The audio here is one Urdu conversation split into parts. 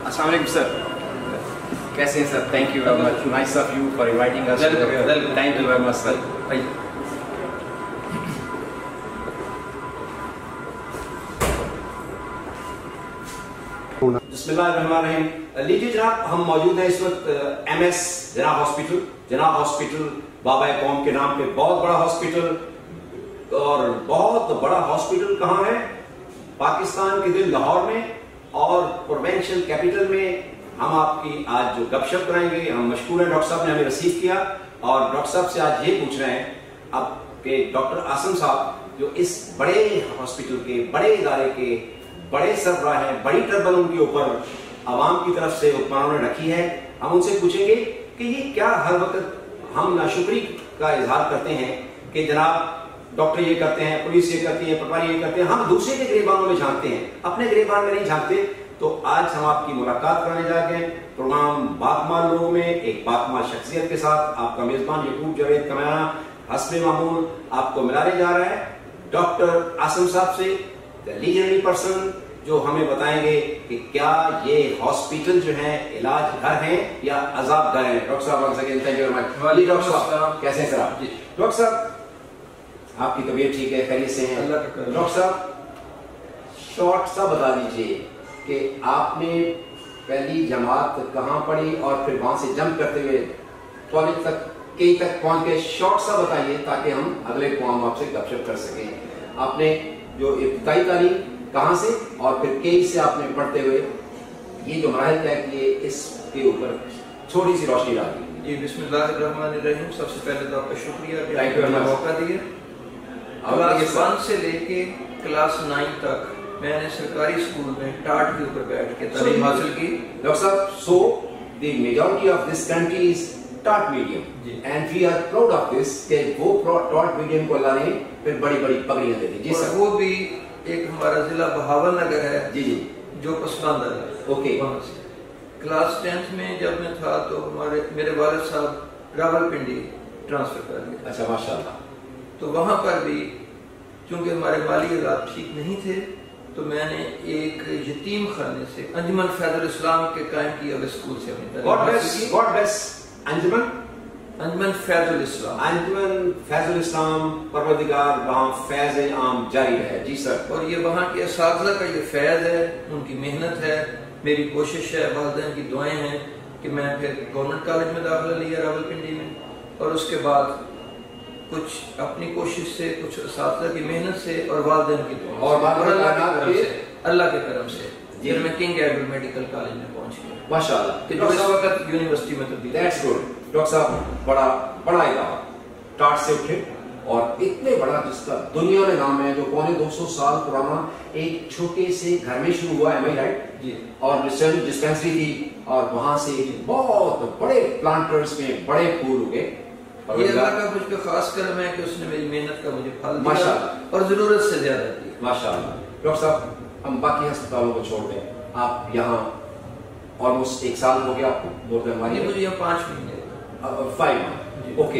السلام علیکم سر، کیسے ہیں sir? Thank you very much, nice of you for inviting us. Thank you very much sir. بسم اللہ الرحمن الرحیم. لیجیے جناب، ہم موجود ہیں اس وقت M S Jinnah hospital. Jinnah hospital بابا قوم کے نام پہ بہت بڑا ہاسپٹل، اور بہت بڑا ہاسپٹل کہاں ہے؟ پاکستان کے دل لاہور میں، اور پروونشل کیپٹل میں. ہم آپ کی آج جو گپ شپ کرائیں گے، ہم مشکور ہیں ڈاکٹر صاحب نے ہمیں رسیو کیا، اور ڈاکٹر صاحب سے آج یہ پوچھ رہے ہیں اب کہ ڈاکٹر عاصم صاحب جو اس بڑے ہاسپٹل کے، بڑے ادارے کے بڑے سربراہ ہیں، بڑی ٹربل ان کے اوپر عوام کی طرف سے حکمرانوں نے رکھی ہے، ہم ان سے پوچھیں گے کہ یہ کیا ہر وقت ہم ناشکری کا اظہار کرتے ہیں کہ جناب ڈاکٹر یہ کرتے ہیں، پولیس یہ کرتی ہے، پٹواری یہ کرتے ہیں، ہم دوسرے کے گریبانوں میں جھانکتے ہیں، اپنے گریبان میں نہیں جھانکتے. تو آج ہم آپ کی ملاقات کرانے جا رہے ہیں پروگرام باکمال لوگوں میں ایک باکمال شخصیت کے ساتھ. آپ کا میزبان یعقوب جاوید کمانہ حسب معمول آپ کو ملانے جا رہا ہے ڈاکٹر عاصم صاحب سے، لیجنڈری پرسن، جو ہمیں بتائیں گے کہ کیا یہ ہاسپٹل جو ہیں علاج گھر ہیں یا عذاب گھر ہیں. ڈاکٹر صاحب once again thank you very much. Doctor صاحب کیسے ہیں سر آپ؟ ڈاکٹر صاحب آپ کی طبیعت ٹھیک ہے، خیریت سے ہیں؟ ڈاکٹر صاحب شارٹ سا بتا دیجیے کہ آپ نے پہلی جماعت کہاں پڑھی اور پھر وہاں سے جمپ کرتے ہوئے کالج تک کئی تک پہنچ گئے. شارٹ سا بتائیے تاکہ ہم اگلے قوم آپ سے گپ شپ کر سکیں. آپ نے جو ابتدائی تعلیم کہاں سے اور پھر کئی سے آپ نے پڑھتے ہوئے یہ جو مراحل طے کیے، اس کے اوپر تھوڑی سی روشنی ڈال دی. جی بسم اللہ الرحمن الرحیم. سب سے پہلے تو آپ کا شکریہ کہ آپ نے موقع دیا. کلاس 1 سے لے کے کلاس 9 تک میں نے سرکاری اسکول میں ٹاٹ کے اوپر بیٹھ کے تعلیم حاصل کی. ڈاکٹر صاحب so the majority of this country is ٹاٹ medium and we are proud of this کہ وہ ٹاٹ میڈیم کو اللہ نے پھر بڑی بڑی پگڑیاں دے دی. جی سر. وہ بھی ایک ہمارا ضلع بہاول نگر ہے جی جی جو پسماندہ ہے. اوکے. وہاں سے کلاس 10 میں جب میں تھا تو میرے والد صاحب راولپنڈی ٹرانسفر کر گئے. اچھا ماشاء اللہ. تو وہاں پر بھی چونکہ ہمارے مالی حالات ٹھیک نہیں تھے تو میں نے ایک یتیم خانے سے انجمن فیض الاسلام کے قائم کیے ہوئے اسکول سے اپنی تعلیم. گاڈ بلیس انجمن فیض الاسلام. انجمن فیض الاسلام پروردگار وہاں فیض عام جاری ہے. جی سر. اور یہ وہاں کے اساتذہ کا یہ فیض ہے، ان کی محنت ہے، میری کوشش ہے، والدین کی دعائیں ہیں کہ میں پھر گورنمنٹ کالج میں داخلہ لیا راولپنڈی میں، اور اس کے بعد کچھ اپنی کوشش سے، کچھ اساتذہ کی محنت سے اور والدین کی دعائیں اور اللہ کے کرم سے پھر میں کنگ ایڈورڈ میڈیکل کالج میں پہنچ گیا ماشاء اللہ، جو اس وقت یونیورسٹی میں تبدیل. That's good. ڈاکٹر صاحب بڑا ادارہ ٹاٹ سے اٹھے اور اتنے بڑا جس کا دنیا میں نام ہے، جو 250 سال پرانا ایک چھوٹے سے گھر میں شروع ہوا ہے. Am I right? جی. اور ریسرچ ڈسپینسری تھی اور وہاں سے بہت بڑے پلانٹرز میں بڑے پھول اگے. یہ اللہ کا مجھ پہ خاص کرم ہے کہ اس نے میری محنت کا مجھے پھل دیا اور ضرورت سے زیادہ دی. ماشاء اللہ. ڈاکٹر صاحب ہم باقی ہسپتالوں کو چھوڑ دیں، آپ یہاں آلموسٹ 1 سال ہو گیا آپ کو. مجھے یہاں 5 مہینے 5 منتھ. اوکے.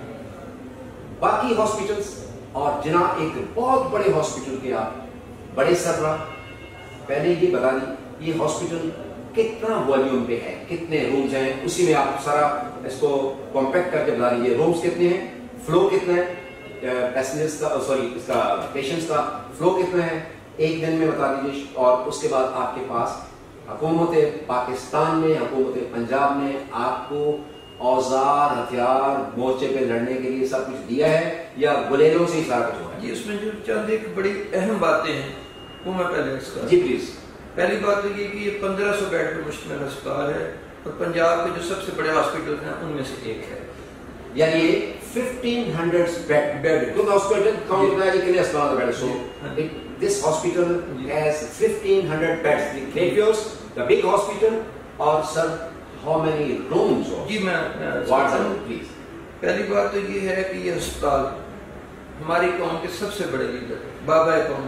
باقی ہاسپٹلس اور جناب ایک بہت بڑے ہاسپٹل کے آپ بڑے سربراہ، پہلے یہ بتا دیں یہ ہاسپٹل کتنا والیوم پہ ہے، کتنے رومز ہیں، اسی میں آپ سارا اس کو کمپیکٹ کر کے بتا دیجیے. رومز کتنے ہیں، فلو کتنا ہے، پیسنجرز کا سوری اس کا پیشنٹس کا فلو کتنا ہے ایک دن میں بتا دیجیے. اور اس کے بعد آپ کے پاس حکومت پاکستان نے، حکومت پنجاب نے آپ کو اوزار، ہتھیار مورچے پہ لڑنے کے لیے سب کچھ دیا ہے یا گلیلوں سے ہی سارا کچھ ہوا ہے؟ جی اس میں جو چند ایک بڑی اہم باتیں ہیں وہ میں پہلے اس کا. جی پلیز. پہلی بات یہ کہ یہ 1500 بیڈ پر مشتمل ہسپتال ہے اور پنجاب کے جو سب سے بڑے ہاسپٹل ہیں ان میں سے ایک ہے. یعنی 1500 بیڈ تو ہاسپٹل کاؤنٹ کرنا ہے کہ کتنے ہسپتال bed. So this hospital has 1500 beds. The Clayfields, the big hospital, or sir, how many rooms? جی میں What's the room, please? پہلی بات تو یہ ہے کہ یہ ہسپتال ہماری قوم کے سب سے بڑے لیڈر بابا قوم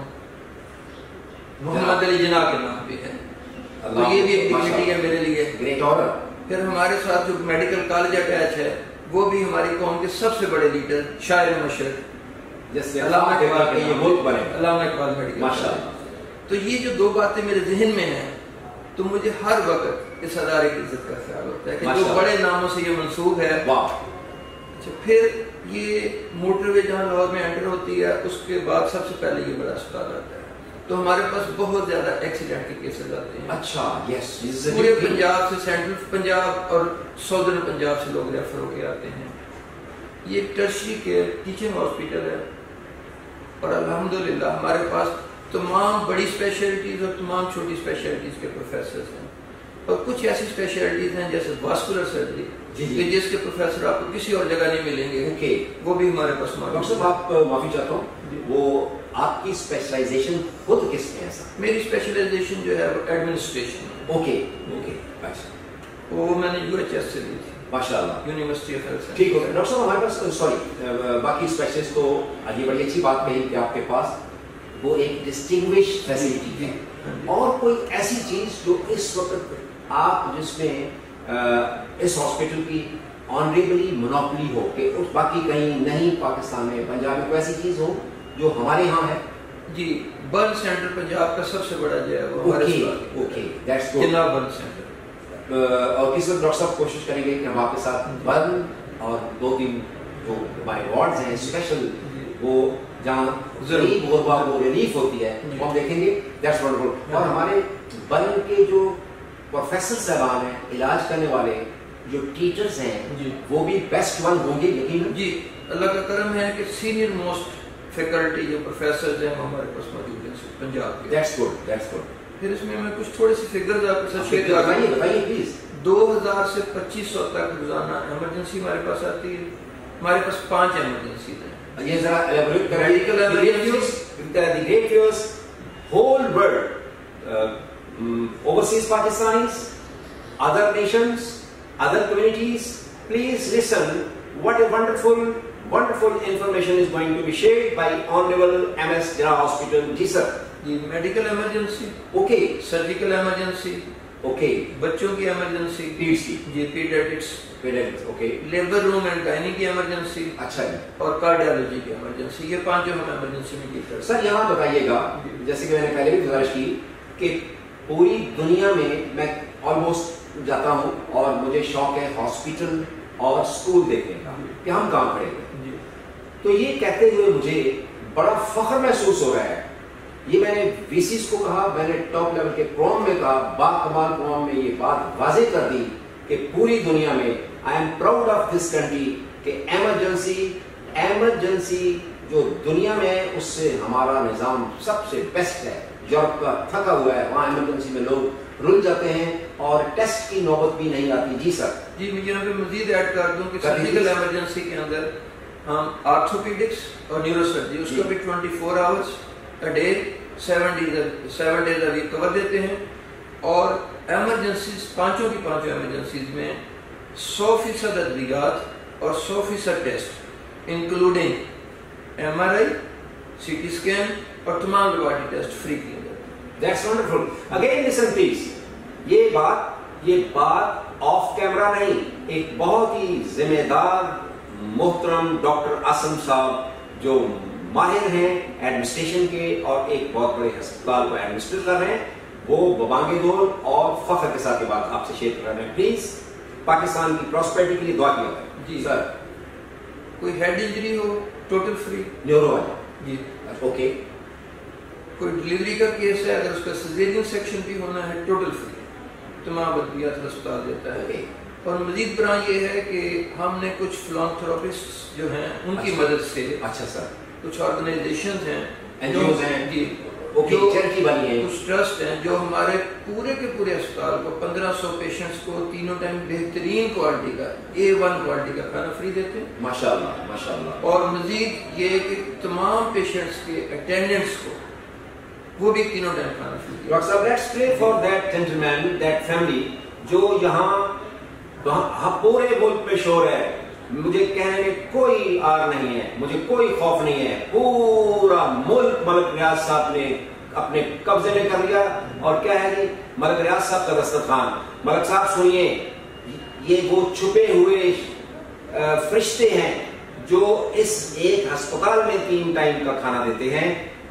محمد علی جناح کے نام پہ ہے، تو یہ بھی ایک ڈگنیٹی ہے میرے لیے. Great honour. پھر ہمارے ساتھ جو میڈیکل کالج اٹیچ ہے وہ بھی ہماری قوم کے سب سے بڑے لیڈر شاعر مشرق علامہ اقبال میڈیکل. تو یہ جو 2 باتیں میرے ذہن میں ہیں تو مجھے ہر وقت اس ادارے کی عزت کا خیال ہوتا ہے کہ جو بڑے ناموں سے یہ منسوب ہے. اچھا پھر یہ موٹر وے جہاں لاہور میں انٹر ہوتی ہے اس کے بعد سب سے پہلے یہ بڑا اسپتال آتا ہے. تو ہمارے پاس بہت زیادہ ایکسیڈنٹ کے کیسز آتے ہیں. اچھا یس پورے پنجاب سے, سینٹرل پنجاب اور ساؤدرن پنجاب سے لوگ ریفر ہو کے آتے ہیں. یہ ایک ٹرشری کیئر ٹیچنگ ہاسپٹل ہے اور الحمدللہ ہمارے پاس تمام بڑی اسپیشلٹیز اور تمام چھوٹی اسپیشلٹیز کے پروفیسرز ہیں. اور کچھ ایسی اسپیشلٹیز ہیں جیسے واسکولر سرجری کہ جس کے پروفیسر آپ کو کسی اور جگہ نہیں ملیں گے, وہ بھی ہمارے پاس موجود ہیں. ڈاکٹر صاحب آپ معافی چاہتا ہوں, وہ آپ کی اسپیشلائزیشن خود کس میں ہے سر؟ میری اسپیشلائزیشن جو ہے وہ ایڈمنسٹریشن. اوکے اوکے اچھا, وہ میں نے UHS سے لی تھی ماشاء اللہ, یونیورسٹی آف ہیلتھ. ٹھیک ہے ڈاکٹر صاحب ہمارے پاس سوری باقی اسپیشلسٹ تو یہ بڑی اچھی بات کہی کہ آپ کے پاس وہ ایک ڈسٹنگوش فیسلٹی ہے. اور کوئی ایسی چیز جو اس وقت آپ جس میں اس ہاسپٹل کی آنریبلی مونوپلی ہو کہ اس باقی کہیں نہیں پاکستان میں پنجاب میں کوئی ایسی چیز ہو جو ہمارے یہاں ہے؟ جی برن سینٹر پنجاب کا سب سے بڑا جو ہے وہ جناب برن سینٹر. اور کس وقت ڈاکٹر صاحب کوشش کریں گے کہ ہم آپ کے ساتھ برن اور 2-3 جو ہمارے وارڈز ہیں اسپیشل وہ جہاں غریب غربا کو ریلیف ہوتی ہے وہ ہم دیکھیں گے. That's wonderful. اور ہمارے برن کے جو پروفیسر صاحبان ہیں, علاج کرنے والے جو ٹیچرز ہیں وہ بھی بیسٹ ون ہوں گے یقیناً. جی اللہ کا کرم ہے کہ سینئر موسٹ فیکلٹی جو پروفیسرز ہیں ہمارے پاس موجود ہیں پنجاب کے. That's good that's good. پھر اس میں تھوڑے تھوڑے سے فگرز آپ کے ساتھ شیئر کریں. بتائیے پلیز. 2000 سے 2500 تک روزانہ ایمرجنسی ہمارے پاس آتی ہے. ہمارے پاس 5 ایمرجنسیز ہیں. یہ ذرا ایلیبوریٹ کریں. Medical emergencies the great fears whole world, overseas Pakistanis, other nations, other communities, please listen what a wonderful information is going to be shared by Honorable MS Jinnah Hospital. جی سر. جی medical emergency, okay, surgical emergency, okay, بچوں کی ایمرجنسی, پیڈس کی, جی paediatrics, okay, labour room and gynae کی ایمرجنسی, اچھا جی, اور کارڈیالوجی کی ایمرجنسی. یہ 5 جو ہم ایمرجنسی میں ڈیل کرتے ہیں. سر یہاں بتائیے گا جیسے کہ میں نے پہلے بھی گزارش کی کہ پوری دنیا میں آلموسٹ جاتا ہوں اور مجھے شوق ہے ہاسپٹل اور اسکول دیکھنے کا کہ ہم کہاں کھڑے ہیں. تو یہ کہتے ہوئے مجھے بڑا فخر محسوس ہو رہا ہے. یہ میں نے VCs کو کہا, میں نے ٹاپ لیول کے پروگرام میں کہا, باکمال پروگرام میں یہ بات واضح کر دی کہ پوری دنیا میں I am proud of this country کہ ایمرجنسی جو دنیا میں ہے اس سے ہمارا نظام سب سے بیسٹ ہے. یورپ کا تھکا ہوا ہے, وہاں ایمرجنسی میں لوگ رل جاتے ہیں اور ٹیسٹ کی نوبت بھی نہیں آتی. جی سر. جی میں یہاں پہ مزید ایڈ کر دوں کہ سرجیکل ایمرجنسی کے اندر ہم آرتھوپیڈکس اور نیورو سرجری اس کو بھی 24 hours a day 7 days a week cover دیتے ہیں. اور ایمرجنسیز 5 ایمرجنسیز میں 100% ادویات اور 100% test including MRI, CT scan اور تمام لیبارٹری ٹیسٹ فری کیے جاتے ہیں. That's wonderful. Again listen please. یہ بات آف کیمرہ نہیں, ایک بہت ہی ذمہ دار محترم ڈاکٹر عاصم صاحب جو ماہر ہیں ایڈمنسٹریشن کے اور ایک بہت بڑے ہسپتال کو ایڈمنسٹر کر رہے ہیں, وہ ببانگے دور اور فخر کے ساتھ یہ بات آپ سے شیئر کر رہے ہیں. پلیز پاکستان کی پراسپیرٹی کے لیے دعا کیا جائے. جی سر. کوئی ہیڈ انجری ہو ٹوٹل فری. نیورو والا. جی اوکے. کوئی ڈلیوری کا کیس ہے, اگر اس کا سیزیرین سیکشن بھی ہونا ہے ٹوٹل فری. تمام ادویات ہسپتال دیتا ہے. اور مزید برآں یہ ہے کہ ہم نے کچھ فلانتھروپسٹ جو ہیں ان کی مدد سے, اچھا سر, کچھ آرگنائزیشنز ہیں, NGOs ہیں, جی چیریٹی والی ہیں, کچھ ٹرسٹ ہیں جو ہمارے پورے کے پورے اسپتال کو 1500 پیشنٹس کو تینوں ٹائم بہترین کوالٹی کا A1 کوالٹی کا کھانا فری دیتے ہیں. ماشاءاللہ ماشاءاللہ. اور مزید یہ کہ تمام پیشنٹس کے اٹینڈنٹس کو وہ بھی تینوں ٹائم کھانا فری. ڈاکٹر صاحب let's pray for that gentleman, that family جو یہاں پورے ملک میں شور ہے. مجھے کہنے میں کوئی آر نہیں ہے, مجھے کوئی خوف نہیں ہے. پورا ملک ملک ریاض صاحب نے اپنے قبضے میں کر لیا. اور کیا ہے جی, ملک ریاض صاحب کا دسترخوان. ملک صاحب سنیے, یہ وہ چھپے ہوئے فرشتے ہیں جو اس ایک ہسپتال میں 3 ٹائم کا کھانا دیتے ہیں.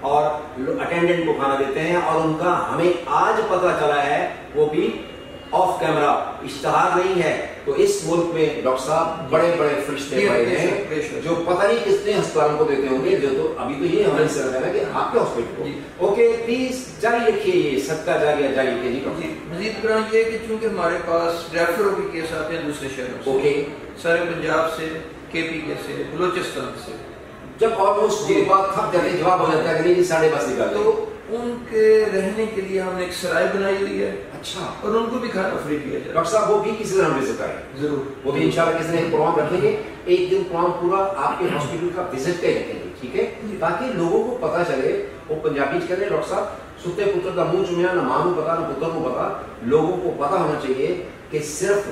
اور اٹینڈنٹ کو کھانا دیتے ہیں، اور ان کا ہمیں آج پتہ چلا ہے وہ بھی آف کیمرا، اشتہار نہیں ہے. تو اس ملک میں ڈاکٹر صاحب بڑے بڑے فرشتے پڑے ہیں جو پتہ نہیں کتنے ہسپتالوں کو دیتے ہوں گے، جو تو ابھی تو یہ ہماری سر ہے کہ آپ کے ہاسپٹل کو. اوکے پلیز جاری رکھیے، یہ صدقہ جاریہ جاری رکھیے. مزید برآں یہ کہ چونکہ ہمارے پاس ریفروں کے کیس آتے ہیں دوسرے شہروں سے، اوکے سارے پنجاب سے، کے پی کے سے، بلوچستان سے، جب آلموسٹ یہ بات تھک جاتے جواب ہو جاتا ہے کہ نہیں ساڑھے بس نکال تو ان کے رہنے کے لیے ہم نے ایک سرائے بنائی ہوئی ہے. اچھا، اور ان کو بھی کھانا فری دیا جائے. ڈاکٹر صاحب وہ بھی کسی طرح وزٹ کریں ضرور، وہ بھی انشاءاللہ کسی نے پروگرام رکھیں گے، ایک دن پروگرام پورا آپ کے ہاسپٹل کا وزٹ کے رکھیں گے، ٹھیک ہے، تاکہ لوگوں کو پتہ چلے. وہ پنجابی کہتے ہیں ڈاکٹر صاحب ستے پتر کا منہ چومیا، نہ ماں کو پتا نہ پتر کو پتا. لوگوں کو پتہ ہونا چاہیے کہ صرف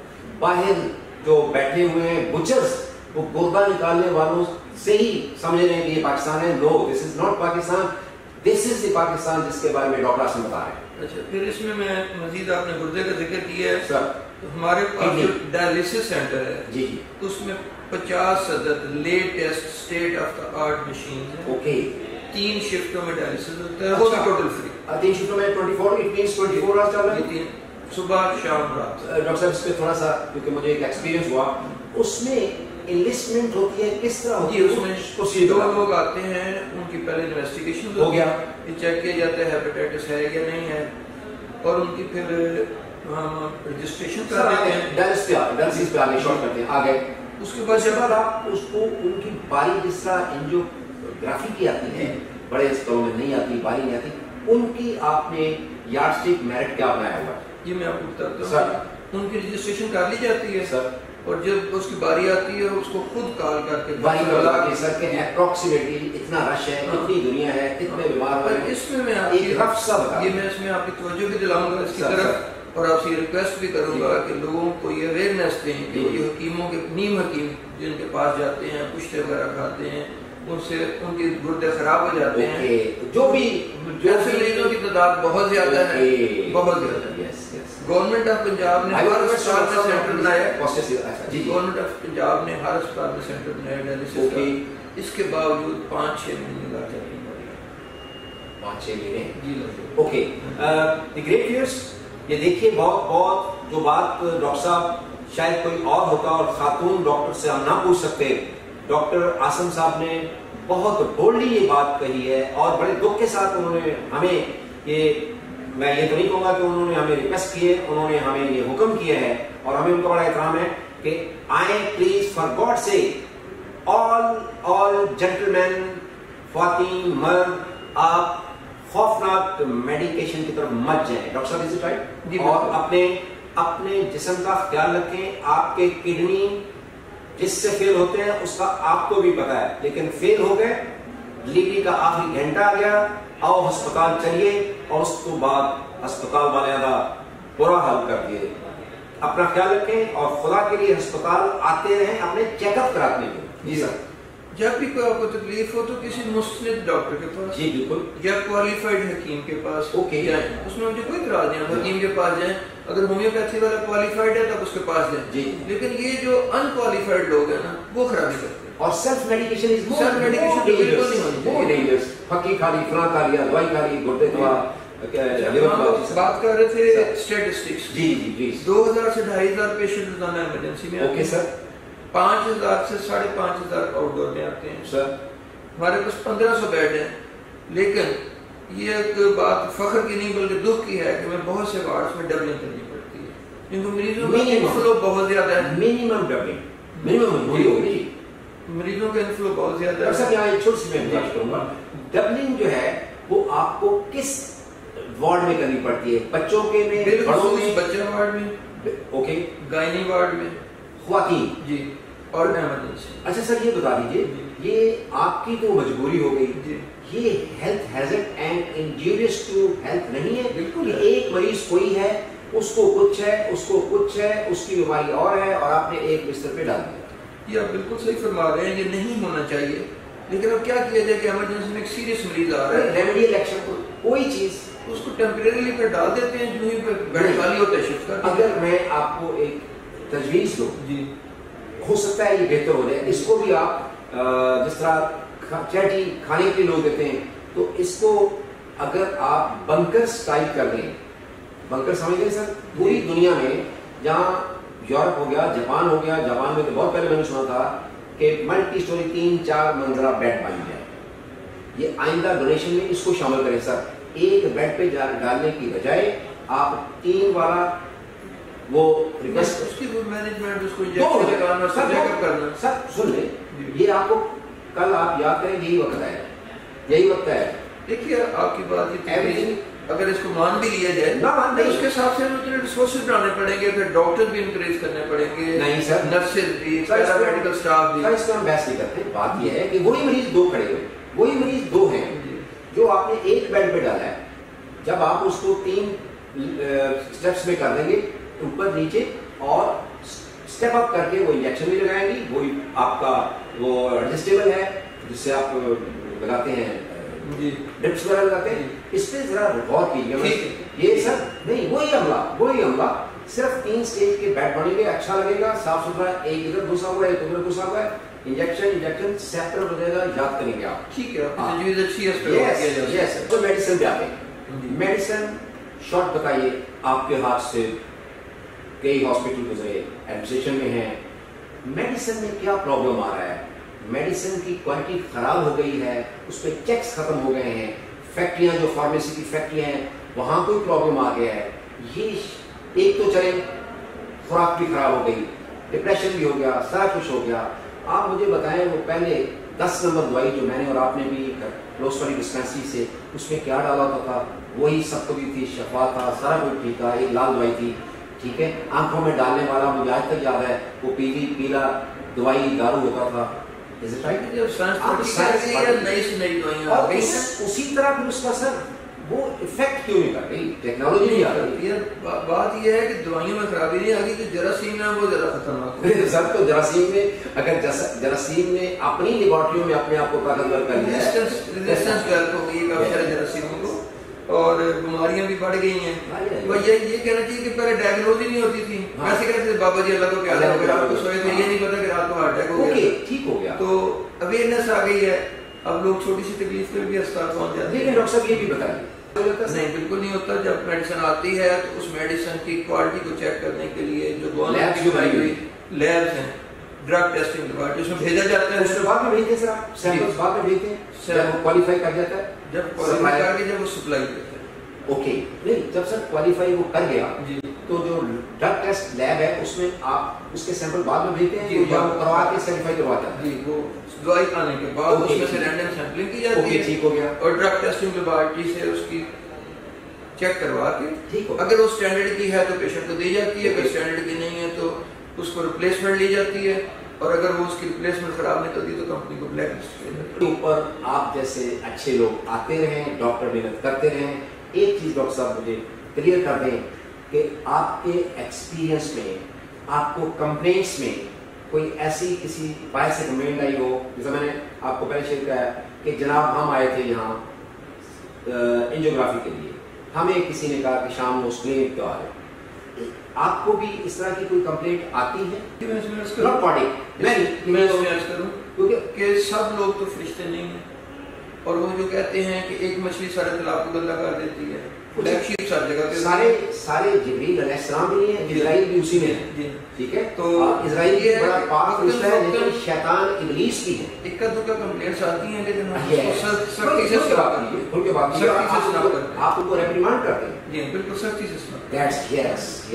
باہر جو بیٹھے ہوئے ہیں بچرز وہ گردہ نکالنے والوں سے ہی سمجھ رہے ہیں کہ یہ پاکستان ہے. No, this is not Pakistan, this is the Pakistan جس کے بارے میں ڈاکٹر آسم بتا رہے ہیں. اچھا، پھر اس میں مزید آپ نے گردے کا ذکر کیا ہے سر. تو ہمارے پاس جو ڈائلیسس سینٹر ہے جی جی، اس میں 50 عدد latest state of the art machines ہیں. اوکے، 3 شفٹوں میں ڈائلیسس ہوتا ہے، وہ بھی ٹوٹل فری. 3 شفٹوں میں 24 اٹ مینس 24 آورس چل رہا ہے. صبح شام رات. ڈاکٹر صاحب اس پہ تھوڑا سا کیونکہ مجھے ایک ایکسپیرینس ہوا، اس میں انلسٹمنٹ ہوتی ہے کس طرح ہوتی ہے؟ اس میں 2 لوگ آتے ہیں، ان کی پہلے انویسٹیگیشن ہو گیا، یہ چیک کیا جاتا ہے ہیپیٹائٹس ہے یا نہیں ہے، اور ان کی پھر ہم رجسٹریشن کر دیتے ہیں. ڈائلسس پہ آگے شارٹ کرتے ہیں آگے. اس کے بعد جب آپ اس کو ان کی باری جس طرح انجیوگرافی کی آتی ہے، بڑے اسکولوں میں نہیں آتی، باری نہیں آتی، ان کی آپ نے یارڈ اسٹک میرٹ کیا بنایا ہوا؟ یہ میں آپ کو بتاتا ہوں. ان کی رجسٹریشن کر لی جاتی ہے سر، اور جب اس کی باری آتی ہے اس کو خود کال کر کے باری بتا کے سر کہ اپروکسیمیٹلی اتنا رش ہے، اتنی دنیا ہے، اتنے بیمار ہوئے ہیں. اس میں آپ ایک رف سا بتا، یہ میں اس میں آپ کی توجہ بھی دلاؤں گا اس کی طرف، اور آپ سے یہ ریکویسٹ بھی کروں گا کہ لوگوں کو یہ اویئرنیس دیں کہ یہ حکیموں کے نیم حکیم جن کے پاس جاتے ہیں، پشتے وغیرہ کھاتے ہیں، ان سے ان کے گردے خراب ہو جاتے ہیں. جو بھی ایسے مریضوں کی تعداد بہت زیادہ ہے، بہت زیادہ ہے. گورنمنٹ آف پنجاب نے ہر اسپتال میں سینٹر بنایا، گورنمنٹ آف پنجاب نے ہر اسپتال میں سینٹر بنایا ڈائلیسس کا. اس کے باوجود 5-6 مہینے لگ جاتے ہیں. 5-6 مہینے جی لگے. اوکے. دی گریٹ ویئرس، یہ دیکھیے بہت جو بات ڈاکٹر صاحب شاید کوئی اور ہوتا اور خاتون ڈاکٹر سے ہم نہ پوچھ سکتے، ڈاکٹر آسم صاحب نے بہت بولڈلی یہ بات کہی ہے، اور بڑے دکھ کے ساتھ انہوں نے ہمیں یہ، میں یہ تو نہیں کہوں گا کہ انہوں نے ہمیں ریکویسٹ کی ہے، انہوں نے ہمیں یہ حکم کیا ہے، اور ہمیں ان کا بڑا احترام ہے کہ آئیں پلیز فار گاڈ سے آل جینٹلمین، خواتین، مرد، آپ خوفناک میڈیکیشن کی طرف مت جائیں. ڈاکٹر صاحب از اٹ رائٹ؟ اور اپنے جسم کا خیال رکھیں. آپ کے کڈنی جس سے فیل ہوتے ہیں اس کا آپ کو بھی پتا ہے، لیکن فیل ہو گئے، ڈلیوری کا آخری گھنٹہ آ گیا، آؤ ہسپتال چلیے، اور اس کو بعد ہسپتال والے کا برا حال کر دیے. اپنا خیال رکھیں اور خدا کے لیے ہسپتال آتے رہیں اپنے چیک اپ کرانے کے. جی سر. جب بھی کوئی آپ کو تکلیف ہو تو کسی مستند ڈاکٹر کے پاس، جی بالکل، یا کوالیفائڈ حکیم کے پاس جائیں. اس میں مجھے کوئی اعتراض نہیں ہے، حکیم کے پاس جائیں. اگر ہومیوپیتھی والا کوالیفائڈ ہے تو اس کے پاس جائیں. جی. لیکن یہ جو ان کوالیفائڈ لوگ ہیں نا وہ خرابی کرتے ہیں. اور self medication is more, self medication بالکل نہیں ہونی چاہیے. ڈینجرس. پھکی کھا لی، فلاں کھا لیا، دوائی کھا لی، گردے دوا. بات کر رہے تھے اسٹیٹسٹکس. G G please. 2000 سے 2500 پیشنٹ روزانہ ایمرجنسی میں. Okay sir. 5000 سے 5500 آؤٹ ڈور میں آتے ہیں سر. ہمارے پاس 1500 بیڈ ہیں. لیکن یہ ایک بات فخر کی نہیں بلکہ دکھ کی ہے کہ میں بہت سے وارڈز میں ڈبلنگ کرنی پڑتی ہے کیونکہ مریضوں کا انفلو بہت زیادہ ہے. منیمم ڈبلنگ، منیمم ہوگی. مریضوں کا انفلو بہت زیادہ ہے. سر یہاں ایک چھوٹی سی میں بات کروں گا. ڈبلنگ جو ہے وہ آپ کو کس وارڈ میں کرنی پڑتی ہے؟ بچوں کے میں، بڑوں میں؟ بچہ وارڈ میں. اوکے. گائنی وارڈ میں. خواتین. جی. اور ایمرجنسی. اچھا سر یہ بتا دیجیے، یہ آپ کی تو مجبوری ہو گئی، جی یہ health hazard and injurious to health نہیں ہے؟ بالکل. ایک مریض کوئی ہے، اس کو کچھ ہے، اس کو کچھ ہے، اس کی بیماری اور ہے، اور آپ نے ایک بستر پہ ڈال دیا. یہ آپ بالکل صحیح فرما رہے ہیں، یہ نہیں ہونا چاہیے. لیکن اب کیا کیا جائے کہ ایمرجنسی میں ایک سیریس مریض آ رہا ہے، ریمیڈیل ایکشن کوئی چیز اس کو ٹیمپریریلی پہ ڈال دیتے ہیں، جو ہی بیڈ خالی ہوتا ہے شفٹ کر. اگر میں آپ کو ایک تجویز دوں، جی ہو سکتا ہے یہ بہتر ہو جائے. اس کو بھی آپ جس طرح چیٹی کھانے کے لیے لوگ دیتے ہیں، تو اس کو اگر آپ بنکرز ٹائپ کر دیں, بنکر سمجھ گئے سر, پوری دنیا میں جہاں یورپ ہو گیا, جاپان ہو گیا, جاپان میں تو بہت پہلے میں نے سنا تھا کہ ملٹی اسٹوری 3-4 منزلہ بیڈ بن جائے. یہ آئندہ ڈونیشن میں اس کو شامل کریں سر. ایک بیڈ پہ ڈالنے کی بجائے آپ 3 والا وہ ریکویسٹ, اس کی مینجمنٹ, اس کو انجیکشن کرنا, چیک کرنا. سر سن لیں, یہ آپ کو کل آپ یاد کریں, یہی وقت ہے, یہی وقت ہے. دیکھیے آپ کی بات یہ, اگر اس کو مان بھی لیا جائے تو اس کے حساب سے ہمیں اتنے ریسورسز بنانے پڑیں گے, پھر ڈاکٹر بھی انکریج کرنے پڑیں گے, نہیں سر, نرسز بھی, پیرامیڈیکل اسٹاف بھی. اس کا ہم بحث نہیں کرتے. بات یہ ہے کہ وہی مریض 2 کھڑے ہوئے, وہی مریض 2 ہیں جو آپ نے ایک بیڈ پہ ڈالا ہے. جب آپ اس کو 3 اسٹیپس میں کر دیں گے, اوپر نیچے اور اسٹیپ اپ کر کے وہ انجیکشن بھی لگائیں گی, وہی آپ کا وہ ایڈجسٹیبل ہے جس سے آپ لگاتے ہیں, ڈپس وغیرہ لگاتے ہیں. اس پہ ذرا غور کیجیے. یہ سر نہیں, وہی عملہ صرف 3 اسٹیج کے بیڈ بنیں گے, اچھا لگے گا, صاف ستھرا, ایک ادھر گھسا ہوا ہے, ایک ادھر گھسا ہوا ہے, انجیکشن سیپریٹ ہو جائے گا, یاد کریں گے آپ. ٹھیک ہے. تو میڈیسن پہ آتے ہیں. میڈیسن شارٹ بتائیے, آپ کے ہاتھ سے کئی ہاسپٹل گزرے, ایڈمنسٹریشن میں ہیں, میڈیسن میں کیا پرابلم آ رہا ہے؟ میڈیسن کی کوالٹی خراب ہو گئی ہے, اس پہ چیکس ختم ہو گئے ہیں, فیکٹریاں جو فارمیسی کی فیکٹریاں ہیں وہاں کوئی پرابلم آ گیا ہے. یہ ایک تو چلے, خوراک بھی خراب ہو گئی, ڈپریشن بھی ہو گیا, سارا کچھ ہو گیا. آپ مجھے بتائیں وہ پہلے 10 نمبر دوائی جو میں نے اور آپ نے بھی کلوز والی ڈسپینسری سے, اس میں کیا ڈالا ہوتا تھا؟ وہی سب کو بھی تھی, شفا تھا, سارا کچھ ٹھیک تھا. ایک لال دوائی تھی, ٹھیک ہے, آنکھوں میں ڈالنے والا مجھے آج تک یاد ہے, وہ پیلا دوائی دارو ہوتا تھا. اسی طرح پھر اس کا سر وہ افیکٹ کیوں نہیں کر رہی؟ ٹیکنالوجی نہیں آ رہی. بات یہ ہے کہ دوائیوں میں خرابی نہیں آ گئی, تو جراثیم ہے وہ ذرا خطرناک ہے. سر تو جراثیم نے, اگر جراثیم نے اپنی لیبارٹریوں میں اپنے آپ کو طاقتور کر لیا ہے, ریزسٹنس ڈیولپ ہو گئی ہے جراثیموں کو, اور بیماریاں بھی بڑھ گئی ہیں. یہ کہنا چاہیے کہ پہلے ڈائگنوز ہی نہیں ہوتی تھی. ویسے کہتے تھے بابا جی اللہ کو کیا ہو گیا, آپ کو سوئے تھے, یہ نہیں پتا کہ رات کو ہارٹ اٹیک ہو گیا, ٹھیک ہو گیا. تو اویئرنیس آ گئی ہے, اب لوگ چھوٹی سی تکلیف پہ بھی اسپتال پہنچ جاتے ہیں. لیکن ڈاکٹر صاحب یہ بھی بتائیے. نہیں, بالکل نہیں ہوتا. جب میڈیسن آتی ہے تو اس میڈیسن کی کوالٹی کو چیک کرنے کے لیے جو گورنمنٹ کی بنائی ہوئی لیبس ہیں, ڈرگ ٹیسٹنگ لیبارٹری, اس میں بھیجا جاتا ہے. اس کے بعد میں بھیجتے ہیں سر, آپ سیمپلز بعد میں بھیجتے ہیں جب وہ کوالیفائی کر جاتا ہے, جب کوالیفائی کر کے جب وہ سپلائی کرتے ہیں. اوکے, نہیں جب سر کوالیفائی وہ کر گیا تو جو ڈرگ ٹیسٹ لیب ہے اس میں آپ اس کے سیمپل بعد میں بھیجتے ہیں یا وہ کروا کے سرٹیفائی کرواتا ہے؟ جی, وہ دوائی کھانے کے بعد اس میں سے رینڈم سیمپلنگ کی جاتی ہے. ٹھیک ہو گیا. اور ڈرگ ٹیسٹنگ لیبارٹری سے اس کی چیک کروا کے اگر وہ اسٹینڈرڈ کی ہے تو پیشنٹ کو دی جاتی ہے, اگر اسٹینڈرڈ کی نہیں ہے تو اس کو ریپلیسمنٹ لی جاتی ہے, اور اگر وہ اس کی ریپلیسمنٹ خراب نکلتی ہے تو کمپنی کو بلیک لسٹ کیا جاتا ہے. اوپر آپ جیسے اچھے لوگ آتے رہیں, ڈاکٹر محنت کرتے رہیں. ایک چیز ڈاکٹر صاحب مجھے کلیئر کر دیں کہ آپ کے ایکسپیرینس میں آپ کو کمپلینٹس میں کوئی ایسی کسی بھائی سے کمپلینٹ آئی ہو, جیسے میں نے آپ کو پہلے شیئر کیا ہے کہ جناب ہم آئے تھے یہاں انجیوگرافی کے لیے, ہمیں کسی نے کہا کہ شام کو اس کلینک پہ آ رہے, آپ کو بھی اس طرح کی کوئی کمپلینٹ آتی ہے؟ ناٹ پارٹی, میں کیونکہ سب لوگ تو فرشتے نہیں ہیں, اور وہ جو کہتے ہیں کہ ایک مچھلی سارے تالاب کو گندا کر دیتی ہے, بلیک شیپ سب جگہ پہ سارے جبریل علیہ السلام بھی ہیں, اسرائیل بھی اسی میں ہے, ٹھیک ہے. تو اسرائیل بھی بڑا پاک فرشتہ ہے, لیکن شیطان ابلیس بھی ہے. اکا دکا کمپلینٹس آتی ہیں لیکن سختی سے آپ ان کو ریپریمانڈ کرتے ہیں. جی بالکل سختی سے سنا. دیٹس یس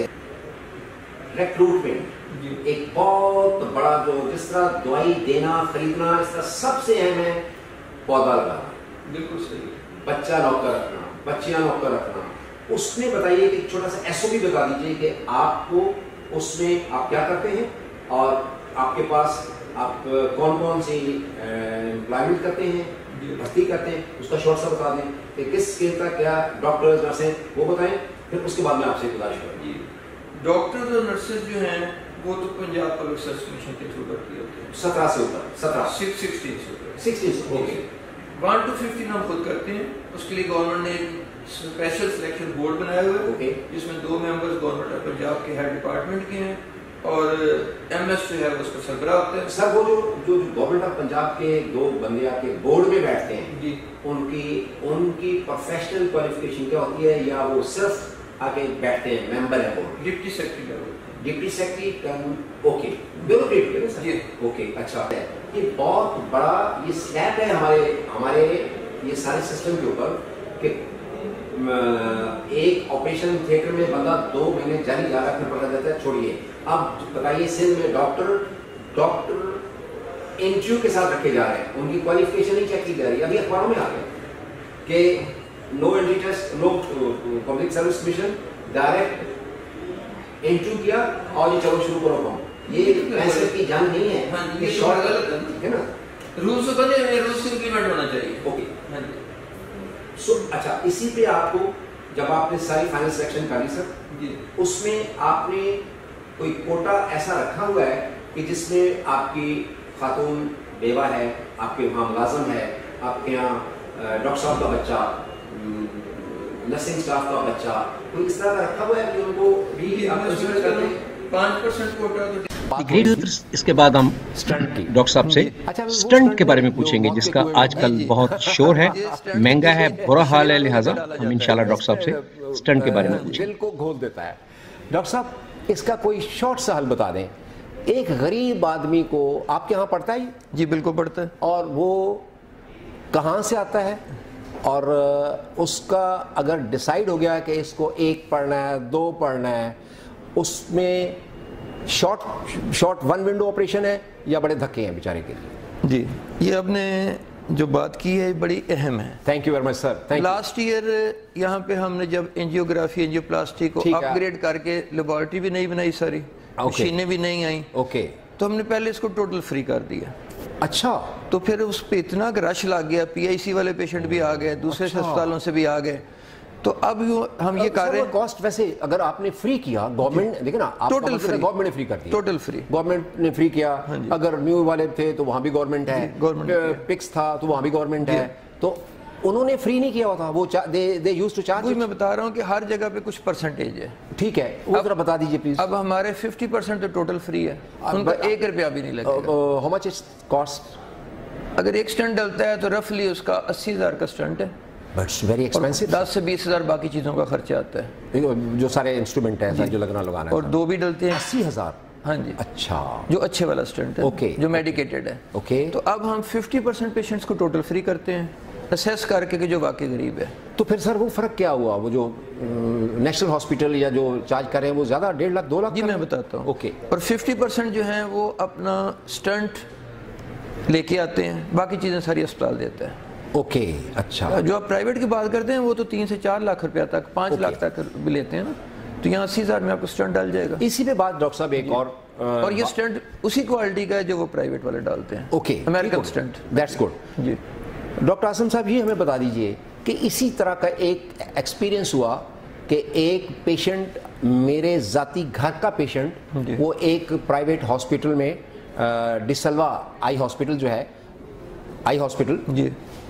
ریکروٹمنٹ ایک بہت بڑا, جو جس طرح دوائی دینا خریدنا, اس طرح سب سے اہم ہے پودا لگانا. بالکل صحیح. بچہ نوکر رکھنا, بچیاں نوکر رکھنا. اس میں بتائیے کہ چھوٹا سا ایس او پی بتا دیجیے کہ آپ کو اس میں آپ کیا کرتے ہیں, اور آپ کے پاس آپ کون کون سی امپلائمنٹ کرتے ہیں, بھرتی کرتے ہیں, اس کا شارٹ سا بتا دیں کہ کس اسکیل کا کیا ڈاکٹر نرسیں وہ بتائیں, پھر اس کے بعد میں آپ سے گزارش کروں. جی, ڈاکٹر اور نرسز جو ہیں وہ تو پنجاب پبلک سروس کمیشن کے تھرو کرتی ہوتے ہیں. 17 سے اوپر, 16 اوکے. 1 to 15 ہم خود کرتے ہیں. اس کے لیے گورنمنٹ نے ایک اسپیشل سلیکشن بورڈ بنایا ہوا ہے, جس میں 2 ممبرز گورنمنٹ آف پنجاب کے ہیڈ ڈپارٹمنٹ کے ہیں, اور ایم ایس جو ہے اس کو سربراہ ہوتے ہیں. سر وہ جو گورنمنٹ آف پنجاب کے 2 بندے آ کے بورڈ میں بیٹھتے ہیں جی ان کی پروفیشنل کوالیفکیشن کیا ہوتی ہے, یا وہ صرف آ کے بیٹھتے ہیں ممبر ہے board? Deputy secretary deputy secretary. Okay bureaucrat. Okay اچھا. یہ بہت بڑا یہ سلیب ہے ہمارے یہ سارے سسٹم کے اوپر کہ ایک آپریشن تھیٹر میں بندہ 2 مہینے جاری جا رہا ہے, پھر پکڑا جاتا ہے چھوڑیے. اب بتائیے سندھ میں ڈاکٹر انٹرویو کے ساتھ رکھے جا رہے ہیں, ان کی کوالیفکیشن نہیں چیک کی جا رہی. ابھی اخباروں میں آ گیا کہ no entry test, no public service commission, direct interview کیا اور یہ چلو شروع کرو کام. یہ پیسے کی جان نہیں ہے, یہ شارٹ غلط ہے نا. رولز تو بنے ہیں, رولز کی امپلیمنٹ ہونا چاہیے. اوکے سو اچھا, اسی پہ آپ کو جب آپ نے ساری فائنل سلیکشن کر لی سر, جی اس میں آپ نے کوئی کوٹا ایسا رکھا ہوا ہے کہ جس میں آپ کی خاتون بیوہ ہے, آپ کے وہاں ملازم ہے, آپ کے یہاں ڈاکٹر صاحب کا بچہ, نرسنگ اسٹاف کا بچہ, کوئی اس طرح کا رکھا ہوا ہے کہ ان کو بھی آپ کنسیڈر کرتے ہیں؟ 5% کوٹا اس کے بعد ہم ڈاکٹر صاحب سے سٹنٹ کے بارے میں پوچھیں گے, جس کا آج کل بہت شور ہے, مہنگا ہے, برا حال ہے, لہٰذا ہم انشاءاللہ ڈاکٹر صاحب سے سٹنٹ کے بارے میں پوچھیں. دل کو گھول دیتا ہے. ڈاکٹر صاحب اس کا کوئی شارٹ سا حل بتا دیں. ایک غریب آدمی کو آپ کے ہاں پڑتا ہے؟ جی بالکل پڑتا ہے. اور وہ کہاں سے آتا ہے, اور اس کا اگر ڈیسائیڈ ہو گیا کہ اس کو 1 پڑھنا ہے 2 پڑھنا ہے, اس میں شارٹ 1 ونڈو آپریشن ہے یا بڑے دھکے ہیں بیچارے کے لیے؟ جی یہ آپ نے جو بات کی ہے بڑی اہم ہے. Thank you very much sir. Last year یہاں پہ ہم نے جب انجیوگرافی انجیوپلاسٹی کو اپ گریڈ کر کے لیبارٹری بھی نہیں بنائی, ساری مشینیں بھی نہیں آئیں, اوکے, تو ہم نے پہلے اس کو ٹوٹل فری کر دیا. اچھا. تو پھر اس پہ اتنا رش لگ گیا, پی آئی سی والے پیشنٹ بھی آ گئے, دوسرے ہسپتالوں سے بھی آ گئے, تو اب ہم یہ کر رہے ہیں. کاسٹ ویسے اگر آپ نے فری کیا, گورنمنٹ دیکھیں نا, ٹوٹل فری, گورنمنٹ نے فری کر دیا, ٹوٹل فری گورنمنٹ نے فری کیا. اگر نیو والے تھے تو وہاں بھی گورنمنٹ ہے, پکس تھا تو وہاں بھی گورنمنٹ ہے, تو انہوں نے فری نہیں کیا ہوا تھا, وہ دے یوز ٹو چارج. میں بتا رہا ہوں کہ ہر جگہ پہ کچھ پرسنٹیج ہے. ٹھیک ہے, وہ ذرا بتا دیجیے پلیز. اب ہمارے 50% تو ٹوٹل فری ہے, ان کا 1 روپیہ بھی نہیں لگے گا. How much is cost? اگر 1 سٹنٹ ڈلتا ہے تو رفلی اس کا 80,000 کا سٹنٹ ہے. Bits very expensive. 10 سے 20,000 باقی چیزوں کا خرچہ آتا ہے, جو سارے انسٹرومنٹ ہیں جو لگانا ہے. اور 2 بھی ڈلتے ہیں. 80,000. ہاں جی. اچھا, جو اچھے والا سٹنٹ ہے, اوکے, جو میڈیکیٹڈ ہے. اوکے. تو اب ہم 50% پیشنٹس کو ٹوٹل فری کرتے ہیں, اسیس کر کے کہ جو واقعی غریب ہے. تو پھر سر وہ فرق کیا ہوا, وہ جو نیشنل ہاسپٹل یا جو چارج کر رہے ہیں وہ زیادہ 1.5 لاکھ 2 لاکھ؟ جی میں بتاتا ہوں. اوکے. اور 50% جو ہیں وہ اپنا سٹنٹ لے کے آتے ہیں, باقی چیزیں ساری اسپتال دیتا ہے. اوکے. اچھا. جو آپ پرائیویٹ کی بات کرتے ہیں وہ تو 3 سے 4 لاکھ روپیہ تک, 5 لاکھ تک بھی لیتے ہیں نا, تو یہاں 80,000 میں آپ کو سٹنٹ ڈال جائے گا. اسی پہ بات ڈاکٹر صاحب ایک اور یہ سٹنٹ اسی کوالٹی کا ہے جو وہ پرائیویٹ والے ڈالتے ہیں. Okay, American stent. That's good. جی ڈاکٹر عاصم صاحب یہ ہمیں بتا دیجئے کہ اسی طرح کا ایک ایکسپیرینس ہوا کہ ایک پیشنٹ, میرے ذاتی گھر کا پیشنٹ, وہ ایک پرائیویٹ ہاسپٹل میں, ڈسلوا آئی ہاسپٹل جو ہے, آئی ہاسپٹل, جی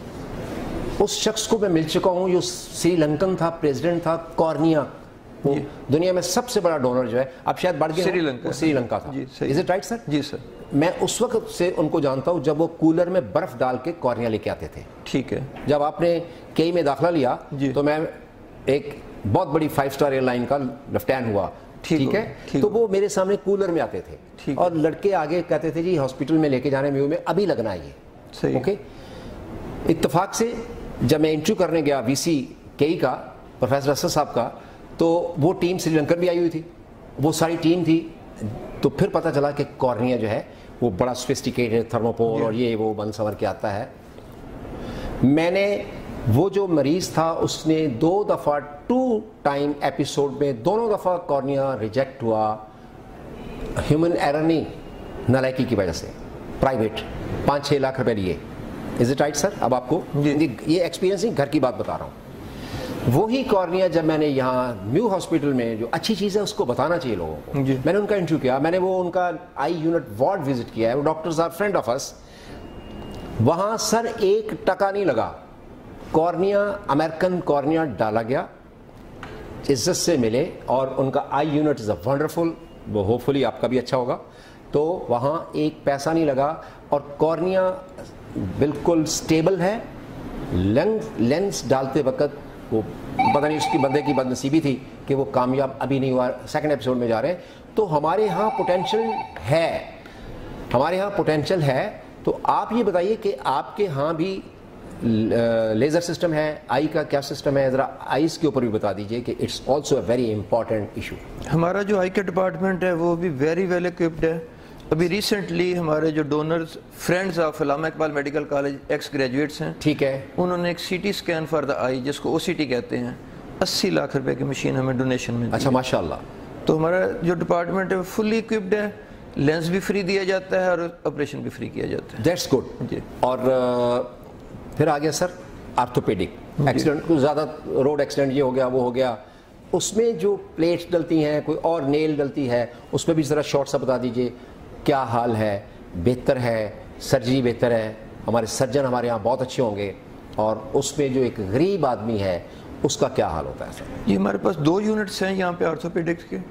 اس شخص کو میں مل چکا ہوں جو سری لنکن تھا, پریزیڈنٹ تھا کارنیا, وہ دنیا میں سب سے بڑا ڈونر جو ہے, اب شاید بڑھ گیا, سری لنکا تھا. Is it right sir? جی سر. میں اس وقت سے ان کو جانتا ہوں جب وہ کولر میں برف ڈال کے کارنیا لے کے آتے تھے. ٹھیک ہے. جب آپ نے کئی میں داخلہ لیا تو میں ایک بہت بڑی 5 اسٹار ایئر لائن کا لیفٹینٹ ہوا, ٹھیک ہے, تو وہ میرے سامنے کولر میں آتے تھے اور لڑکے آگے کہتے تھے جی ہاسپٹل میں لے کے جانے میں ابھی لگنا ہے یہ. اوکے. اتفاق سے جب میں انٹرویو کرنے گیا وی سی کئی کا, پروفیسر اسد صاحب کا, تو وہ ٹیم سری لنکن بھی آئی ہوئی تھی, وہ ساری ٹیم تھی. تو پھر پتہ چلا کہ کارنیا جو ہے وہ بڑا سوفسٹیکیٹڈ تھرموپول اور یہ وہ بن سنور کے آتا ہے. میں نے وہ جو مریض تھا اس نے 2 دفعہ 2 ٹائم ایپیسوڈ میں دونوں دفعہ کارنیا ریجیکٹ ہوا, ہیومن ایرر نہیں, نالائکی کی وجہ سے, پرائیویٹ 5-6 لاکھ روپے لیے. Is it right sir? اب آپ کو یہ ایکسپیرینس نہیں, گھر کی بات بتا رہا ہوں. وہی کارنیا جب میں نے یہاں نیو ہاسپٹل میں, جو اچھی چیز ہے اس کو بتانا چاہیے لوگوں کو, میں نے ان کا انٹرویو کیا, میں نے وہ ان کا آئی یونٹ وارڈ وزٹ کیا ہے, وہ doctors are friend of us. وہاں سر 1 ٹکا نہیں لگا, کارنیا امریکن کارنیا ڈالا گیا, عزت سے ملے, اور ان کا eye unit is a wonderful वो होपफुली आपका भी अच्छा होगा। तो वहाँ एक पैसा नहीं लगा और कॉर्निया बिल्कुल स्टेबल है। लेंस डालते वक्त वो पता नहीं उसकी बंदे की बदनसीबी थी कि वो कामयाब अभी नहीं हुआ, सेकंड एपिसोड में जा रहे हैं। तो हमारे यहाँ पोटेंशियल है, तो आप ये बताइए कि आपके यहाँ भी लेज़र सिस्टम है, आई का क्या सिस्टम है, ज़रा आइज़ के ऊपर भी बता दीजिए कि it's also a very important issue. हमारा जो आई का डिपार्टमेंट है वो भी वेरी वेल इक्विप्ड है। अभी रिसेंटली हमारे जो donors friends of Allama Iqbal medical college ex graduates हैं, ठीक है, उन्होंने एक सीटी स्कैन फॉर द आई जिसको ओसीटी कहते हैं 80 लाख रुपए की मशीन हमें डोनेशन में दी। अच्छा माशाल्लाह। तो हमारा जो डिपार्टमेंट है वो फुली इक्विप्ड है, लेंस भी फ्री दिया जाता है और ऑपरेशन भी फ्री किया जाता है। दैट्स गुड जी। और फिर आ गया सर आर्थोपेडिक एक्सीडेंट, कुछ ज़्यादा रोड एक्सीडेंट ये हो गया वो हो गया, उसमें जो प्लेट्स डलती हैं कोई और नेल डलती है, उसमें भी ज़रा शॉर्ट सा बता दीजिए क्या हाल है। बेहतर है, सर्जरी बेहतर है, हमारे सर्जन हमारे यहाँ बहुत अच्छे होंगे, और उसमें जो एक गरीब आदमी है उसका क्या हाल होता है सर? ये हमारे पास 2 यूनिट्स हैं यहाँ पे आर्थोपेडिक्स के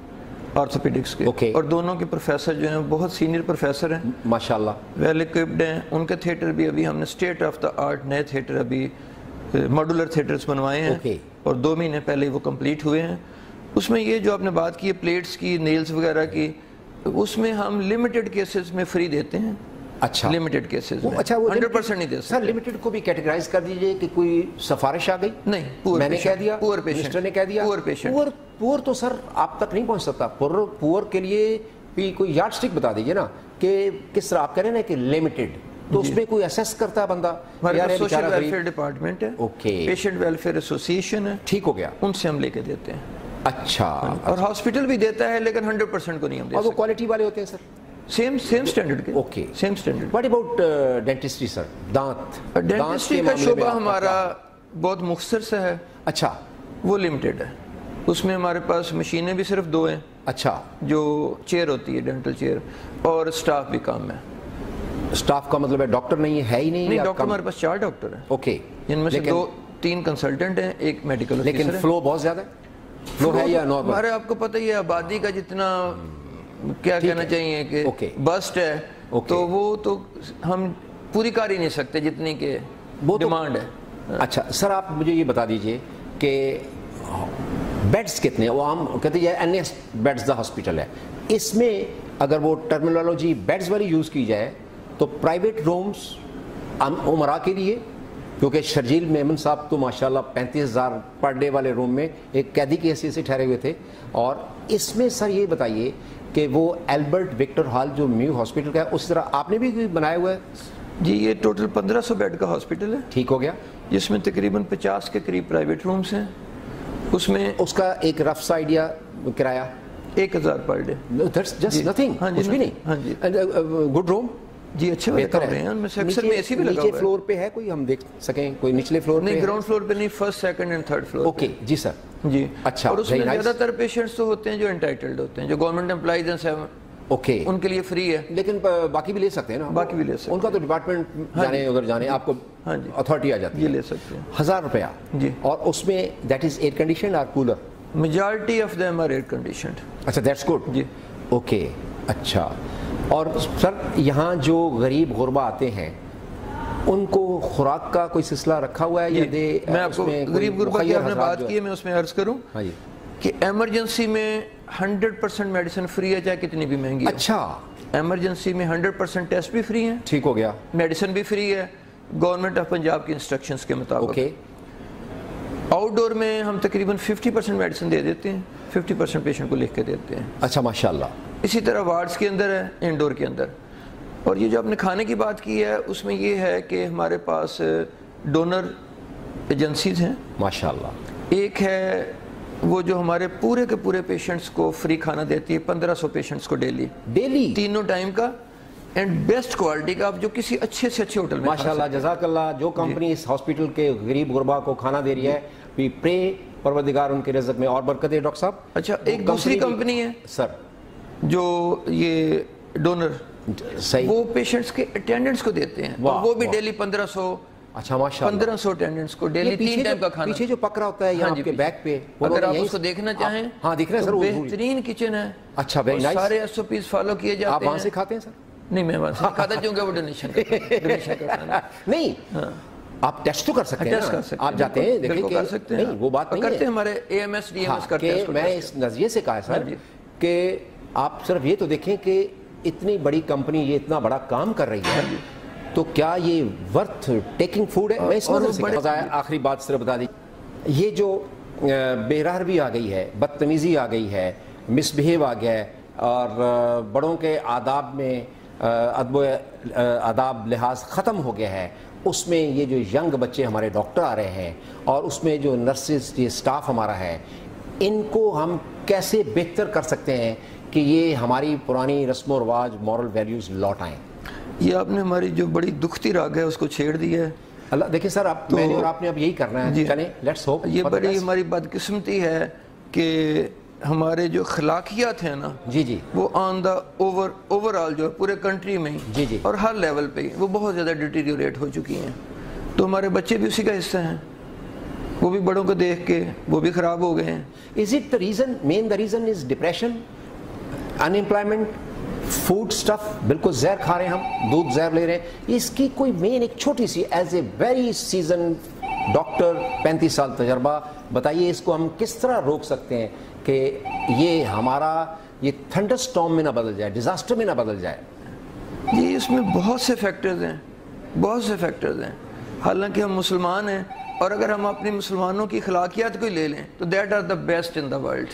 Okay. और दोनों के प्रोफेसर जो हैं बहुत सीनियर प्रोफेसर हैं माशाल्लाह, वेल इक्विप्ड हैं। उनके थिएटर भी अभी हमने स्टेट ऑफ द आर्ट नए थिएटर अभी मॉड्यूलर थिएटर्स बनवाए हैं Okay. और 2 महीने पहले वो कंप्लीट हुए हैं। उसमें ये जो आपने बात की है प्लेट्स की, नेल्स वगैरह की, उसमें हम लिमिटेड केसेस में फ्री देते हैं। अच्छा, लिमिटेड केसेस में। अच्छा, वो 100% नहीं दे सकते सर। लिमिटेड को भी कैटेगराइज कर दीजिए कि कोई सिफारिश आ गई? नहीं, मैंने कह दिया, पुअर पेशेंट, मिनिस्टर ने कह दिया पुअर पेशेंट। पुअर तो सर आप तक नहीं पहुंच सकता। पुअर के लिए भी कोई यार्ड स्टिक बता दीजिए ना कि किस तरह आप कह रहे हैं ना कि लिमिटेड, तो उसमें कोई असेस करता है बंदा? हमारे सोशल वेलफेयर डिपार्टमेंट है, ओके, पेशेंट वेलफेयर एसोसिएशन है, ठीक हो गया, उनसे हम लेके देते हैं। अच्छा, और हॉस्पिटल भी देता है लेकिन 100% को नहीं हम दे और वो सकते। क्वालिटी वाले होते हैं सर? सेम स्टैंडर्ड के। Okay, same standard. What about dentistry sir? Dentistry का शोबा हमारा बहुत मुख्तसर सा है। अच्छा, वो लिमिटेड है, उसमें हमारे पास मशीनें भी सिर्फ 2 हैं। अच्छा, जो चेयर होती है डेंटल चेयर, और स्टाफ भी कम है। स्टाफ का मतलब है डॉक्टर नहीं है ही नहीं डॉक्टर हमारे पास 4 डॉक्टर हैं। ओके, जिनमें से 2-3 कंसल्टेंट हैं, एक मेडिकल ऑफिसर है। लेकिन फ्लो बहुत ज्यादा फ्लो है या नॉर्मल? हमारे आपको पता ही है आबादी का जितना क्या कहना चाहिए कि बस्ट है, तो वो तो हम पूरी कर ही नहीं सकते जितनी के डिमांड है। अच्छा सर, आप मुझे ये बता दीजिए कि बेड्स कितने, वो हम कहते हैं एनएस बेड्स द हॉस्पिटल है, इसमें अगर वो टर्मिनोलॉजी बेड्स वाली यूज़ की जाए तो प्राइवेट रूम्स उमरा के लिए, क्योंकि शर्जील मेमन साहब तो माशाल्लाह 35,000 पर डे वाले रूम में एक कैदी की हैसियत से ठहरे हुए थे, और इसमें सर ये बताइए कि वो एल्बर्ट विक्टर हॉल जो म्यू हॉस्पिटल का है, उस तरह आपने भी बनाया हुआ है? जी, ये टोटल 1500 बेड का हॉस्पिटल है। ठीक हो गया, जिसमें तकरीबन 50 के करीब प्राइवेट रूम्स हैं। उसमें उसका एक रफ सा आइडिया किराया 1000 per day. That's just nothing, कुछ भी नहीं। हाँ जी, गुड रूम जी, अच्छे बेहतर है। उनमें से अक्सर में एसी भी लगा हुआ है। नीचे फ्लोर पे है कोई, हम देख सकें कोई निचले फ्लोर नहीं, ग्राउंड फ्लोर पे नहीं, first second and third floor. Okay जी सर, जी अच्छा। और उसमें ज्यादातर पेशेंट्स तो होते हैं जो एंटाइटल्ड होते हैं, जो गवर्नमेंट एम्प्लॉइज हैं, ओके, उनके लिए फ्री है, लेकिन बाकी भी ले सकते हैं ना? बाकी भी ले सकते हैं, उनका तो डिपार्टमेंट जाने उधर जाने आपको हाँ जी अथॉरिटी आ जाती है, ये ले सकते हैं। 1000 रुपया जी, और उसमें दैट इज एयर कंडीशन और cooler? Majority of them are air conditioned. अच्छा, दैट्स गुड जी, ओके, अच्छा। और सर यहाँ जो गरीब गुरबा आते हैं उनको खुराक का कोई सिलसिला रखा हुआ है या दे? मैं आपको गरीब गुरबा की आपने बात की है, मैं उसमें अर्ज करूं कि इमरजेंसी में 100% मेडिसिन फ्री है, चाहे कितनी भी महंगी। अच्छा, इमरजेंसी में 100% टेस्ट भी फ्री हैं, ठीक हो गया, मेडिसिन भी फ्री है गवर्नमेंट ऑफ पंजाब की इंस्ट्रक्शंस के मुताबिक। ओके। आउटडोर में हम तकरीबन 50% मेडिसिन दे देते हैं, 50% पेशेंट को लिख के देते हैं। अच्छा, माशाल्लाह। इसी तरह वार्ड्स के अंदर है, इंडोर के अंदर। और ये जो आपने खाने की बात की है, उसमें ये है कि हमारे पास डोनर एजेंसीज हैं माशाल्लाह। एक है वो जो हमारे पूरे के पूरे पेशेंट्स को फ्री खाना देती है, 1500 पेशेंट्स को डेली तीनों टाइम का, एंड बेस्ट क्वालिटी का, आप जो किसी अच्छे से अच्छे होटल में माशाल्लाह, जज़ाकल्लाह। जो कंपनी इस हॉस्पिटल के गरीब गुरबा को खाना दे रही है, वी प्रे परवरदिगार उनके रिज़्क़ में और बरकत है। डॉक्टर साहब, अच्छा, एक दूसरी कंपनी है सर जो ये डोनर सही, वो पेशेंट्स के अटेंडेंट्स को देते हैं, और वो भी डेली 1500। अच्छा, माशाल्लाह, 1500 अटेंडेंट्स को डेली 3 टाइम का खाना। पीछे जो पक रहा होता है यहाँ आपके बैक पे, अगर आप उसको देखना चाहें, हाँ दिख रहा है सर, बेहतरीन किचन है, अच्छा, वेरी नाइस। सारे SOPs फॉलो किए जाते हैं। आप वहाँ से खाते हैं सर? नहीं, मैं वहाँ से नहीं खाता, क्योंकि वो डोनेशन करता है। नहीं, आप टेस्ट तो कर सकते हैं ना, आप जाते हैं देखें कि कर सकते हैं, नहीं वो बात नहीं करते है, हैं, हमारे AMS DMS करते हैं। मैं इस नजरिए से कहा है सर कि आप सिर्फ ये तो देखें कि इतनी बड़ी कंपनी ये इतना बड़ा काम कर रही है, तो क्या ये वर्थ टेकिंग फूड है? मैं इस नजर से कहा है। आखिरी बात सिर्फ बता दी, ये जो बेरहरवी आ गई है, बदतमीजी आ गई है, मिसबिहेव आ गया है, और बड़ों के आदाब में आदाब लिहाज ख़त्म हो गया है, उसमें ये जो यंग बच्चे हमारे डॉक्टर आ रहे हैं और उसमें जो नर्सेज, ये स्टाफ हमारा है, इनको हम कैसे बेहतर कर सकते हैं कि ये हमारी पुरानी रस्म व रवाज, मॉरल वैल्यूज़ लौट आएँ? ये आपने हमारी जो बड़ी दुखती राग है उसको छेड़ दिया है। अल्लाह, देखिए सर, आप तो मैंने और आपने अब यही करना है, चलें, लेट्स होप। ये बड़ी हमारी बदकिस्मती है कि हमारे जो खिलाकियात हैं ना जी जी, वो ऑन द ओवरऑल जो पूरे कंट्री में जी जी, और हर लेवल पे वो बहुत ज़्यादा डिटीरियोरेट हो चुकी हैं। तो हमारे बच्चे भी उसी का हिस्सा हैं, वो भी बड़ों को देख के वो भी ख़राब हो गए हैं। Is it the reason, main the reason is depression, unemployment, food stuff, बिल्कुल जहर खा रहे हैं हम, दूध जहर ले रहे हैं? इसकी कोई मेन एक छोटी सी, as a very season doctor, 35 साल तजर्बा, बताइए इसको हम किस तरह रोक सकते हैं कि ये हमारा ये थंडर स्टॉर्म में ना बदल जाए, डिजास्टर में ना बदल जाए? ये इसमें बहुत से फैक्टर्स हैं, बहुत से फैक्टर्स हैं। हालांकि हम मुसलमान हैं, और अगर हम अपनी मुसलमानों की खिलाकियात को ले लें तो that are the best in the world,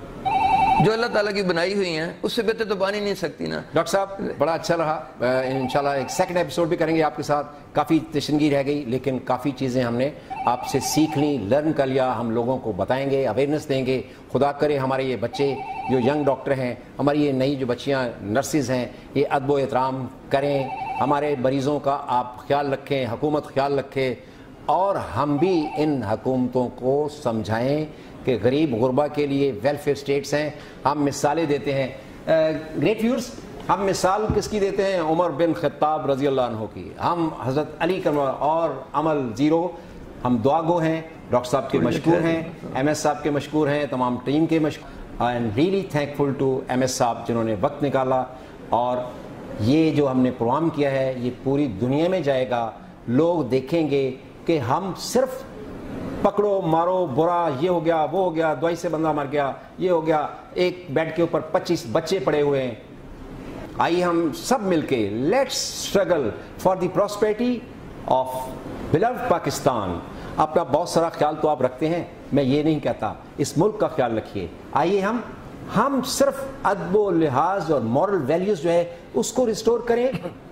जो अल्लाह ताला की बनाई हुई हैं, उससे बेहतर तो बन ही नहीं सकती ना। डॉक्टर साहब, बड़ा अच्छा रहा, इंशाल्लाह एक सेकंड एपिसोड भी करेंगे आपके साथ। काफ़ी तशनगी रह गई, लेकिन काफ़ी चीज़ें हमने आपसे सीख ली, लर्न कर लिया, हम लोगों को बताएंगे, अवेयरनेस देंगे। खुदा करे हमारे ये बच्चे जो यंग डॉक्टर हैं, हमारी ये नई जो बच्चियाँ नर्सिस हैं, ये अदब व एहतराम करें, हमारे मरीज़ों का आप ख्याल रखें, हुकूमत ख्याल रखे, और हम भी इन हुकूमतों को समझाएँ कि गरीब गुरबा के लिए वेलफेयर स्टेट्स हैं। हम मिसालें देते हैं, ग्रेट व्यूअर्स, हम मिसाल किसकी देते हैं? उमर बिन खत्ताब रज़ी अल्लाह अन्हु की। हम हज़रत अली करम और अमल ज़ीरो, हम दुआ गो हैं, डॉक्टर साहब के मशकूर हैं, MS साहब के मशकूर हैं, तमाम टीम के मशकूर। I am really thankful to MS साहब जिन्होंने वक्त निकाला, और ये जो हमने प्रोग्राम किया है ये पूरी दुनिया में जाएगा। लोग देखेंगे कि हम सिर्फ पकड़ो मारो, बुरा ये हो गया, वो हो गया, दवाई से बंदा मर गया, ये हो गया, एक बेड के ऊपर 25 बच्चे पड़े हुए हैं। आइए हम सब मिलके let's struggle for the prosperity of beloved Pakistan. अपना बहुत सारा ख्याल तो आप रखते हैं, मैं ये नहीं कहता, इस मुल्क का ख्याल रखिए। आइए हम सिर्फ अदब लिहाज और मॉरल वैल्यूज जो है उसको रिस्टोर करें,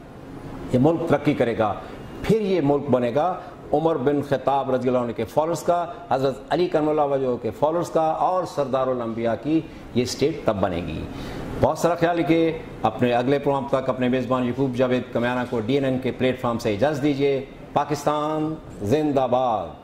ये मुल्क तरक्की करेगा, फिर ये मुल्क बनेगा उमर बिन खत्ताब रज़ी अल्लाह अन्हु के फॉलोअर्स का, हज़रत अली करमुल्लाह वजह के फॉलोअर्स का, और सरदारुल अंबिया की ये स्टेट तब बनेगी। बहुत सारा ख्याल रखिए। अपने अगले प्रोग्राम तक अपने मेज़बान यकूब जावेद कमियाना को DNN के प्लेटफॉर्म से इजाज़त दीजिए। पाकिस्तान जिंदाबाद।